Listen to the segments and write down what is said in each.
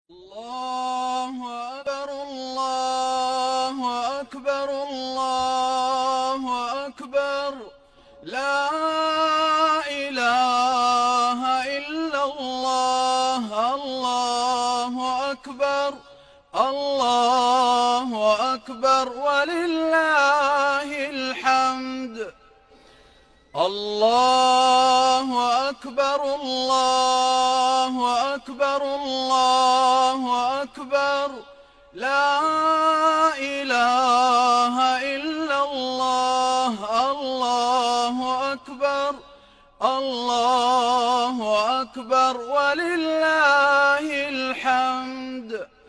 الله أكبر الله أكبر الله أكبر لا إله إلا الله الله أكبر الله أكبر ولله الحمد الله أكبر الله أكبر الله أكبر لا إله إلا الله الله أكبر الله أكبر ولله الحمد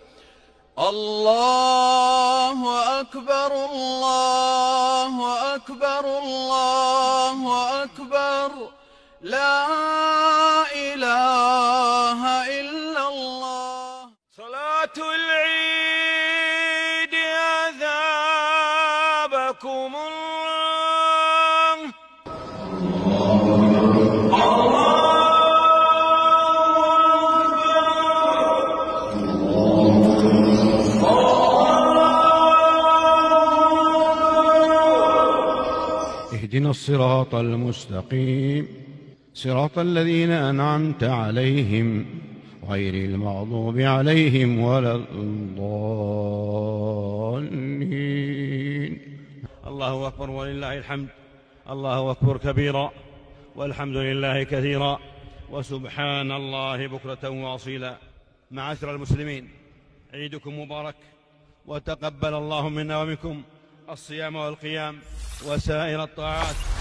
الله أكبر الله أكبر الله أكبر لا إله إلا الله. صلاة العيد أثابكم الله. اهدنا الصراط المستقيم صراط الذين أنعمت عليهم غير المغضوب عليهم ولا الضالين. الله أكبر ولله الحمد. الله أكبر كبيرا والحمد لله كثيرا وسبحان الله بكرة وأصيلا. معاشر المسلمين، عيدكم مبارك، وتقبل الله منا ومنكم الصيام والقيام وسائر الطاعات.